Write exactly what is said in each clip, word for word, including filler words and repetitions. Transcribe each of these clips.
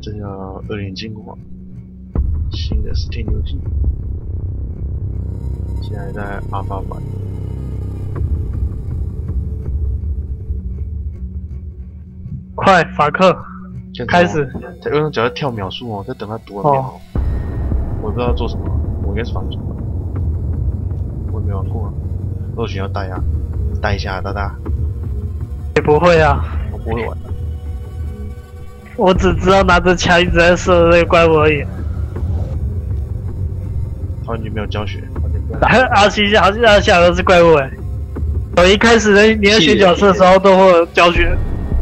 这叫恶灵精华，新的 Steam 游戏，现在在阿发版。 快，法克，开始。 在右上角在跳秒数哦，在等他读完秒。哦、我也不知道要做什么，我应该是防守吧。我也没玩过啊，或许要带啊，带一下大大。 也不会啊， 我不会玩的。 我只知道拿着枪一直在射那个怪物而已。 他完全没有教学。 阿西好像阿西都是怪物哎、欸。我一开始你在选角色的时候都会有教学。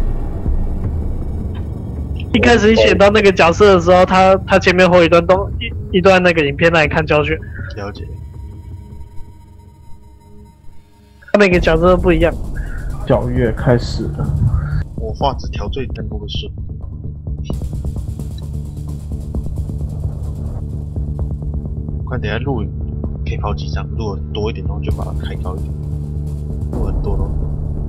一开始你选到那个角色的时候，他他前面会有一段动一一段那个影片让你看教学。 了解。 他每个角色都不一样。 皎月开始了。 我画质调最灯会顺。看等下录影可以跑几张，如果多一点的话就把它开高一点。录很多咯。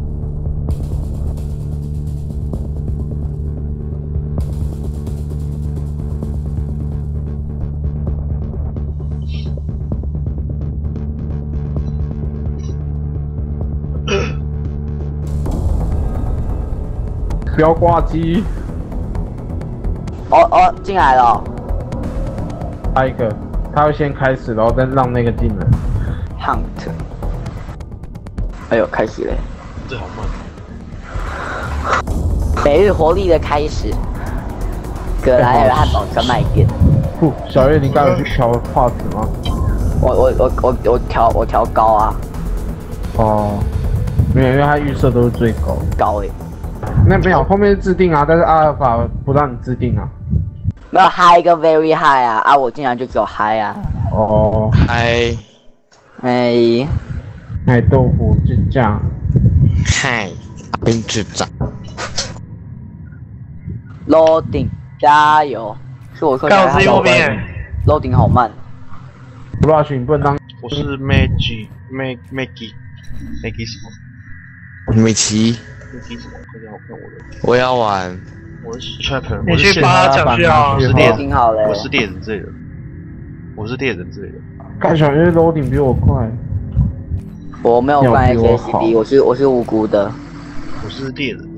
不要挂机。 哦哦，进来了、哦。 下一个，他会先开始，然后再让那个进来。 Hunt。哎呦，开始嘞！ 这好慢。 每日活力的开始。格莱尔汉堡专卖店。 不，小月，你刚有去调画质吗？ 我我我我我调我调高啊。 哦。没有，因为它预设都是最高。 高诶、欸。 那没有，后面是自定啊，但是阿尔法不让你自定啊。 没有 high 跟 very high 啊，啊我竟然就只有 high 啊。 哦。 嗨。 哎。 奶豆腐就这样。 嗨，冰智障。 Loading， 加油！是我说加油。 告诉右边。 Loading 好慢。 Rush 你不能当。 我是 Maggie Mag Maggie Maggie 什么？ 美琪。 Maggie 什么？快点，我看我的。 我要玩。 我是 Trapper。 你去帮他抢去啊！ 我是猎人， 好嘞。 我是猎人之类的。我是猎人之类的。 看小月 Loading 比我快。 我没有办 S S D， 我是我是无辜的。 我是猎人。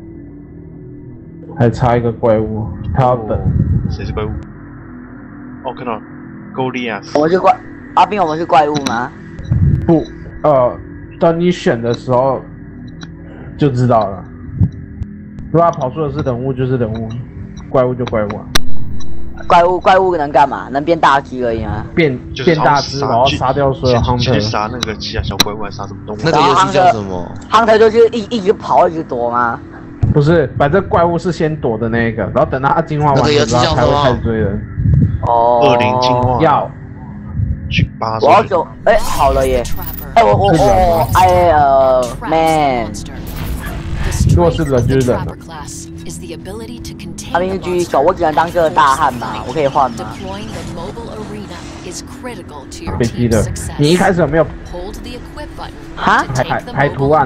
还差一个怪物，他要等。 谁是怪物？哦，看到了 ，Goliath。 我们是怪阿斌，我们是怪物吗？ 不，呃，等你选的时候就知道了。如果他跑出的是人物，就是人物；怪物就怪物啊。 怪物怪物能干嘛？能变大只而已啊。 变变大只，然后杀掉所有 hunter。 去杀那个其他小怪物，还杀什么动物？ 那个游戏叫什么 ？hunter 就是一一直跑，一直躲吗？ 不是，反正怪物是先躲的那个，然后等他进化完之后才会开始追人。 哦。 恶灵进化。 要。 去八。 我要走，哎，好了耶！哎，我我我，哎呃 ，man。 如果是人就是人了。 阿斌继续走，我只能当这个大汉嘛，我可以换吗？ 飞机的，你一开始有没有？ 哈？ 排排排图案。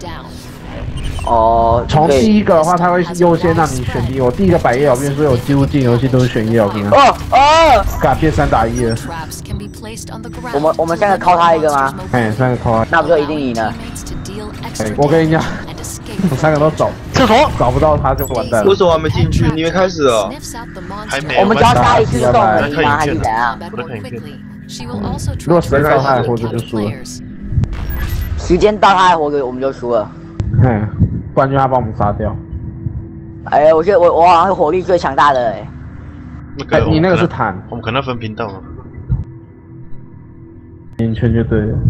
哦。 从第一个的话，它会优先让你选第一。我第一个摆叶小兵，所以我几乎进游戏都是选叶小兵啊。 哦哦。 嘎变三打一了。 我们我们三个靠他一个吗？ 哎，三个靠他。 那不就一定赢了？ 哎，我跟你讲。我三个都找厕所找不到他就完蛋了。 为什么还没进去？你们开始了？ 还没。 我们只要杀一次就够了吗？还是怎样？ 我在看影片。 如果时间到他还活着就输了。 时间到他还活着我们就输了。 嗯，不然就他把我们杀掉。 哎，我觉得我我好像是火力最强大的哎。 哎，你那个是坦。 我们可能分频道了。 圆圈就对了。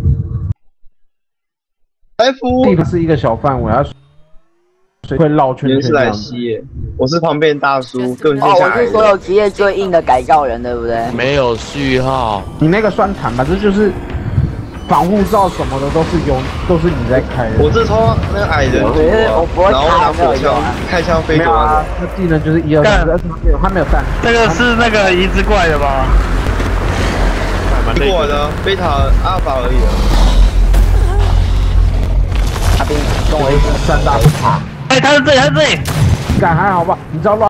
F。 地是一个小范围，它。会绕圈圈这样子。 我是旁边大叔，根本就哦，我是所有职业最硬的改造人，对不对？ 没有序号。 你那个算坦吧，这就是防护罩什么的都是有，都是你在开的。 我这超那个矮人族啊，然后拿火枪开枪飞走啊。 那技能就是一二三，而且他没有弹。 这个是那个移植怪的吧？ 过完了，贝塔、阿尔法而已。 阿斌跟我一起三大不怕。 哎，他是这里，他是这里。 敢还好吧？你知道